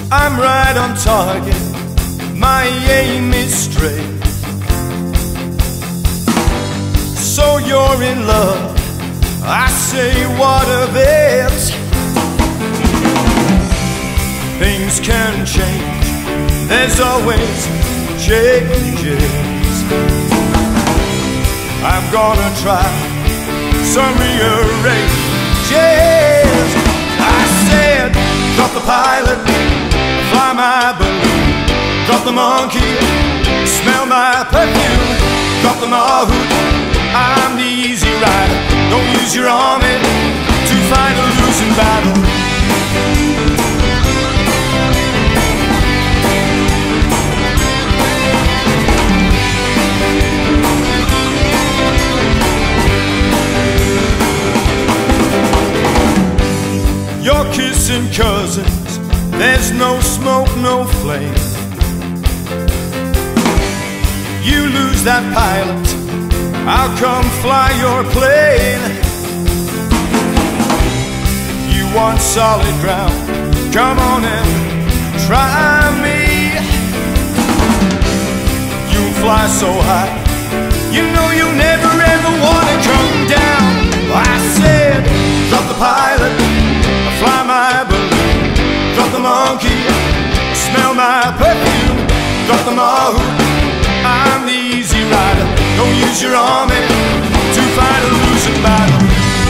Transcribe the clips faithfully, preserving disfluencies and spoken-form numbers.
I'm right on target, my aim is straight. So you're in love, I say what of it? Things can change, there's always changes. I'm gonna try some rearranges. I said, drop the pilot, fly my balloon, drop the monkey, smell my perfume, drop the mahout, I'm the easy rider. Don't use your army to fight a losing battle. You're kissing cousins, there's no smoke, no flame. You lose that pilot, I'll come fly your plane. You want solid ground, come on and try me. You fly so high, you know you never ever wanna come down. I said, drop the pilot, fly my balloon, drop the monkey, smell my perfume, drop the mahout, I'm the easy rider. Don't use your army to fight a losing battle.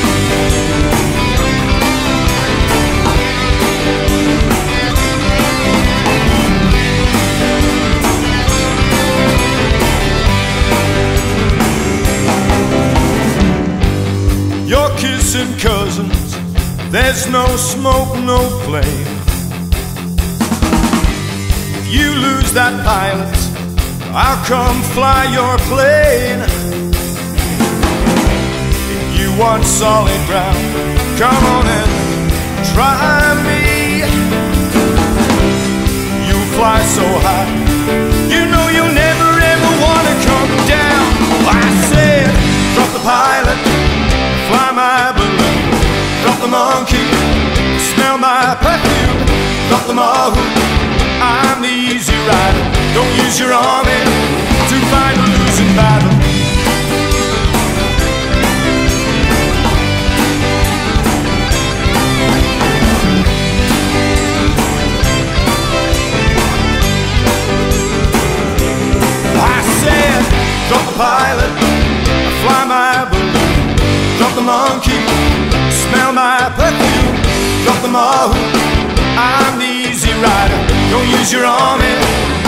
You're kissing cousins, there's no smoke, no flame. If you lose that pilot, I'll come fly your plane. If you want solid ground, come on and try me. You fly so high, you know you'll never ever wanna come down. I said, drop the pilot, fly my balloon, drop the monkey, smell my perfume, drop the mahout, I'm the easy rider. Don't use your army to fight a losing battle. I said, drop the pilot, fly my balloon, drop the monkey, smell my perfume, drop the mahout, I'm the easy rider. Don't use your army